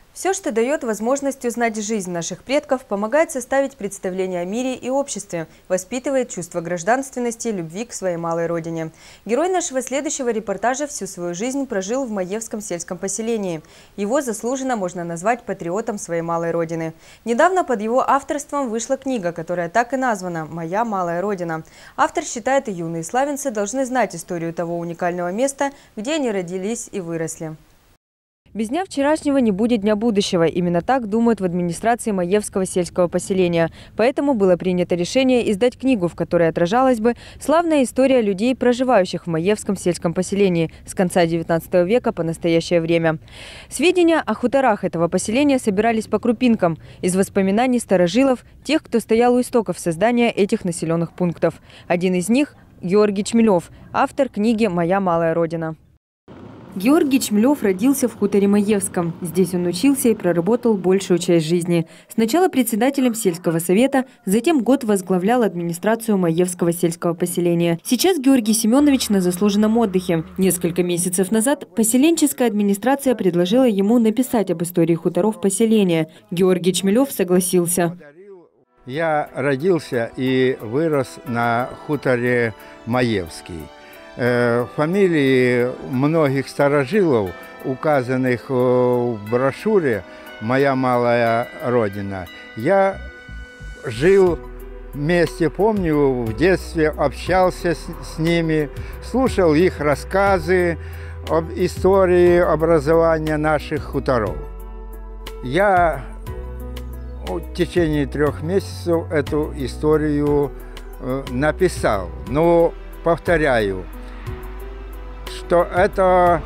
Все, что дает возможность узнать жизнь наших предков, помогает составить представление о мире и обществе, воспитывает чувство гражданственности и любви к своей малой родине. Герой нашего следующего репортажа всю свою жизнь прожил в Маевском сельском поселении. Его заслуженно можно назвать патриотом своей малой родины. Недавно под его авторством вышла книга, которая так и названа «Моя малая родина». Автор считает, и юные славянцы должны знать историю того уникального места, где они родились и выросли. Без дня вчерашнего не будет дня будущего. Именно так думают в администрации Маевского сельского поселения. Поэтому было принято решение издать книгу, в которой отражалась бы славная история людей, проживающих в Маевском сельском поселении с конца XIX века по настоящее время. Сведения о хуторах этого поселения собирались по крупинкам из воспоминаний старожилов, тех, кто стоял у истоков создания этих населенных пунктов. Один из них – Георгий Чмелев, автор книги «Моя малая родина». Георгий Чмелев родился в хуторе Маевском. Здесь он учился и проработал большую часть жизни. Сначала председателем сельского совета, затем год возглавлял администрацию Маевского сельского поселения. Сейчас Георгий Семенович на заслуженном отдыхе. Несколько месяцев назад поселенческая администрация предложила ему написать об истории хуторов поселения. Георгий Чмелев согласился. Я родился и вырос на хуторе Маевский. Фамилии многих старожилов, указанных в брошюре «Моя малая родина». Я жил вместе, помню, в детстве общался с ними, слушал их рассказы об истории образования наших хуторов. Я в течение 3 месяцев эту историю написал, но повторяю, что это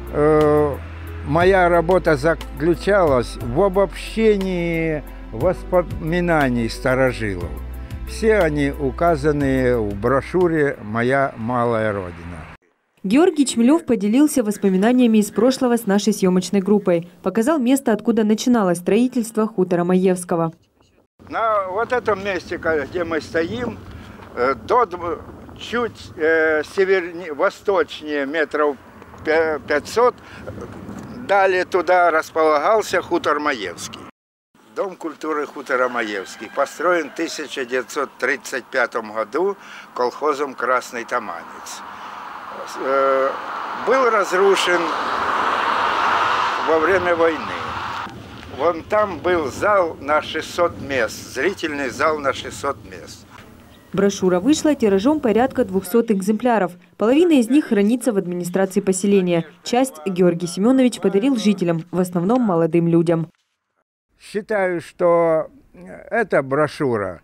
моя работа заключалась в обобщении воспоминаний старожилов. Все они указаны в брошюре «Моя малая родина». Георгий Чмелев поделился воспоминаниями из прошлого с нашей съемочной группой. Показал место, откуда начиналось строительство хутора Маевского. На вот этом месте, где мы стоим, чуть восточнее, метров 500, далее туда располагался хутор Маевский. Дом культуры хутора Маевский построен в 1935 году колхозом «Красный Таманец». Был разрушен во время войны. Вон там был зал на 600 мест, зрительный зал на 600 мест. Брошюра вышла тиражом порядка 200 экземпляров. Половина из них хранится в администрации поселения. Часть Георгий Семенович подарил жителям, в основном молодым людям. Считаю, что эта брошюра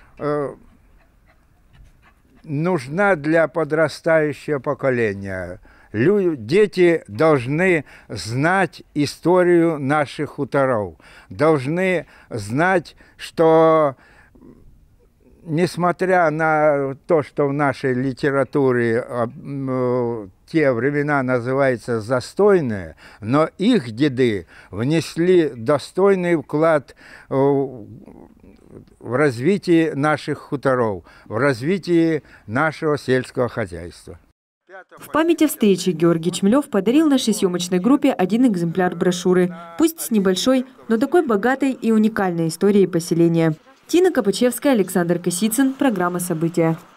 нужна для подрастающего поколения. Дети должны знать историю наших хуторов, должны знать, что несмотря на то, что в нашей литературе те времена называются застойные, но их деды внесли достойный вклад в развитие наших хуторов, в развитие нашего сельского хозяйства. В память о встрече Георгий Чмелев подарил нашей съемочной группе 1 экземпляр брошюры. Пусть с небольшой, но такой богатой и уникальной историей поселения. Тина Копачевская, Александр Косицын. Программа «События».